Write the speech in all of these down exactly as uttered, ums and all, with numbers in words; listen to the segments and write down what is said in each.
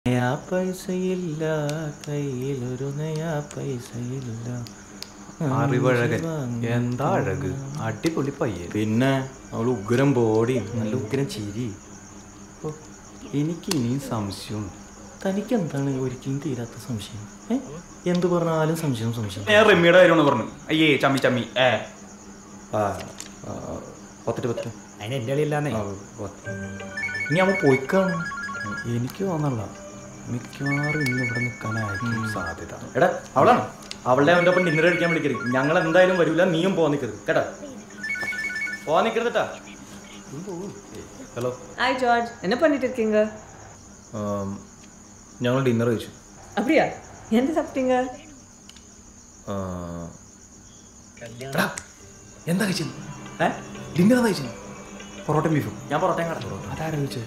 നയാ പൈസയില്ല കയ്യിലൊരു നയാ പൈസയില്ല. അറിവഴകൻ എന്താ അഴക്, അടിപൊളി പയ്യൻ. പിന്നെ അവൾ ഉഗ്രം ബോഡിയും നല്ല ഉഗ്രം ചിരി. എനിക്ക് ഇനിയും സംശയമുണ്ട്. തനിക്ക് എന്താണ് ഒരിക്കലും തീരാത്ത സംശയം? ഏ എന്ത് പറഞ്ഞാലും സംശയം സംശയം. ഞാൻ റമ്മിയുടെ കാര്യമാണ് പറഞ്ഞു. അയ്യേ ചമ്മി ചമ്മി ഏ ആ പത്തിട്ട് പത്ത് അതിന് എൻ്റെ കളിയില്ലാന്നേ. ഇനി അവൻ പോയിക്കാണ്. എനിക്ക് തോന്നല്ല, മിക്കവാറും ഇന്ന് ഇവിടെ നിൽക്കാനായിരിക്കും സാധ്യത. എടാ അവളാണ്, അവളുടെ അവൻ്റെ ഒപ്പം ഡിന്നർ കഴിക്കാൻ വിളിക്കരുത്. ഞങ്ങൾ എന്തായാലും വരില്ല, നീയും പോകാൻ നിൽക്കരുത് കേട്ടാ. പോകാൻ നിൽക്കരുതട്ടാ. ஹலோ. ஹாய் ஜார்ஜ், என்ன பண்ணிட்டு இருக்கீங்க? ഞങ്ങൾ ഡിന്നർ കഴിച്ചു. அப்படியா? என்ன சாப்பிட்டீங்க? എന്താ കഴിച്ചത്? ഏ ഡിന്നർ എന്താ കഴിച്ചത്? പൊറോട്ടയും ബീഫും. ഞാൻ പൊറോട്ടയും കടന്നു. അതാരാ കഴിച്ചത്?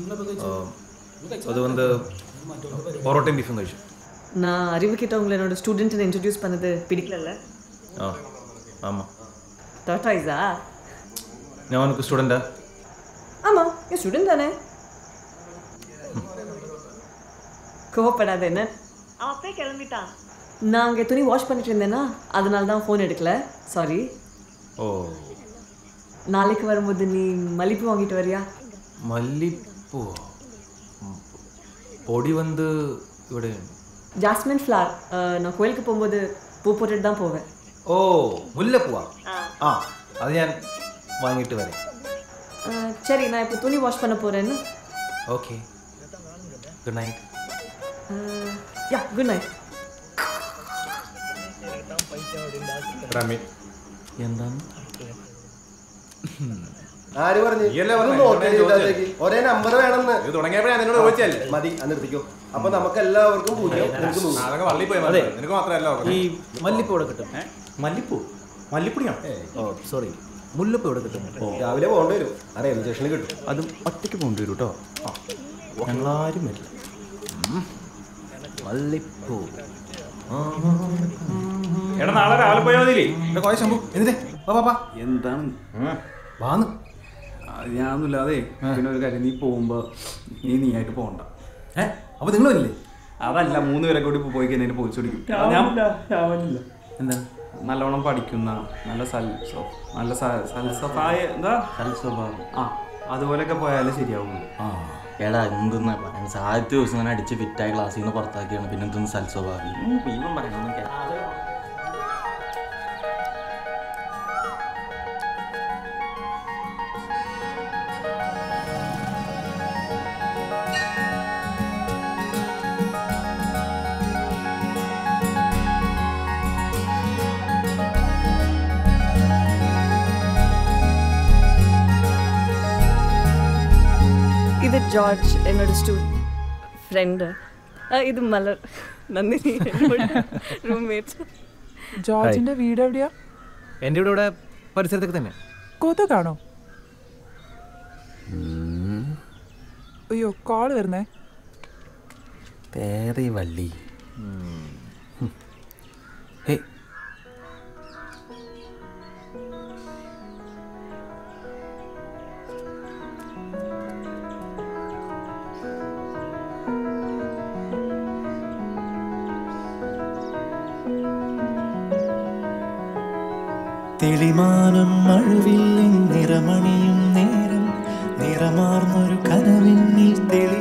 അത് വന്ന് പൊറോട്ടയും ബീഫും കഴിച്ചു. நான் அறிவு கிட்ட உங்களை என்னோட ஸ்டூடெண்ட்னு இன்ட்ரடியூஸ் பண்ணது பிடிக்கல. ആ ஆமாம். டாட்டாய்ஸா? ഞാൻ உனக்கு സ്റ്റുഡൻറ്റാ? ஆமாம், என் ஸ்டூடெண்ட் தானே. கோவப்படாத என்ன. அவன் அப்பே கிளம்பிட்டான். நான் அங்கே துணி வாஷ் பண்ணிட்டு இருந்தேன்னா அதனால தான் ஃபோன் எடுக்கல, சாரி. ഓ நாளைக்கு வரும்போது நீ மல்லிப்பூ வாங்கிட்டு வரியா? മല്ലിപ്പൂ പൊടി വന്ന് ഇവിടെ. Jasmine flower. நான் கோயிலுக்கு போகும்போது பூ போட்டுட்டு தான் போவேன். ഓ മുല്ലപ്പൂവാ? ആ അത് ഞാൻ വാങ്ങിയിട്ട് വരാം. சரி, நான் இப்போ துணி வாஷ் பண்ண போகிறேன்னு. Okay, good night. Yeah good night. റമി എന്താണ് ആര് പറഞ്ഞു? ഒരേ നമ്പർ വേണമെന്ന് ഇത് തുടങ്ങിയപ്പോഴേ ഞാൻ നിന്നോട് ചോദിച്ചല്ലേ. മതി, നിർത്തിക്കോ. അപ്പൊ നമുക്ക് എല്ലാവർക്കും പൂജ്യം. വള്ളി പോയി. അതെ, നിനക്ക് മാത്രമല്ല ഈ മല്ലിപ്പൂ ഇവിടെ കിട്ടും. മല്ലിപ്പൂ മല്ലിപ്പൊടിയാണ്. ഓ സോറി, മുല്ലപ്പൂ ഇവിടെ കിട്ടും. രാവിലെ പോകേണ്ടി വരും. ആ റെയിൽവേ സ്റ്റേഷനിൽ കിട്ടും. അതും ഒറ്റയ്ക്ക് പോകേണ്ടി വരും കേട്ടോ. ഞങ്ങളാരും വരില്ല. മല്ലിപ്പൂ. എടാ നാളെ രാവിലെ പോയാൽ മതിയില്ലേ? എന്റെ കോയ ശംഭു എന്നിട്ടേ പാപ്പാ എന്താണ് വാന്ന്. ഞാനൊന്നുമില്ലാതെ പിന്നെ ഒരു കാര്യം, നീ പോകുമ്പോ നീ നീ ആയിട്ട് പോകണ്ട. ഏ അപ്പൊ നിങ്ങൾ വരില്ലേ? അതല്ല, മൂന്ന് പേരെ കൂടി പോയി കഴിഞ്ഞാൽ പോലീസ് പിടിക്കും. എന്താണ്? നല്ലോണം പഠിക്കുന്ന, നല്ല സൽസോ നല്ല സൽസഫായ എന്താ സൽസ്വഭാവം, ആ അതുപോലെയൊക്കെ പോയാലേ ശരിയാവുള്ളൂ. ആ എടാ എന്തെന്നാ പറയാൻ, ആദ്യത്തെ ദിവസം തന്നെ അടിച്ച് ഫിറ്റായ ക്ലാസ്സിൽ നിന്ന് പുറത്താക്കിയാണ്. പിന്നെ എന്തെന്ന് സൽസ്വഭാവി ഇവൻ പറയണമെന്നൊക്കെ. இது ஜார்ஜ், என்னோட ஸ்டூ ஃப்ரெண்டு. ഇത് മലർ, നന്ദിനി, റൂംമേറ്റ്. ജോർജിന്റെ വീട് എവിടെയാ? എൻ്റെ ഇവിടെ ഇവിടെ പരിസരത്തൊക്കെ തന്നെ. കൊതുകാണോ? അയ്യോ, കോള് വരുന്നേ. പേറി വള്ളി. ഹേ തെളിമാനം മഴവില്ലിൻ നിറമണിയും നേരം നിറമാർന്നൊരു കനവിന്നിൽ തെളി